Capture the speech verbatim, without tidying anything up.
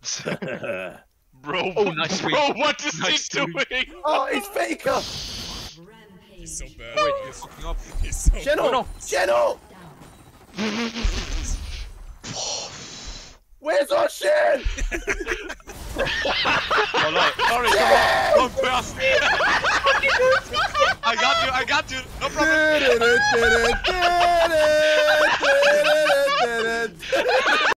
Bro, Oh, nice bro, what is nice he doing? Oh, it's Faker! He's so bad. Wait, you're fucking up. He's so Sheno! Oh, no. Sheno! Where's our Shen? Oh no, sorry, Yes! come on, come fast. I got you, I got you, no problem.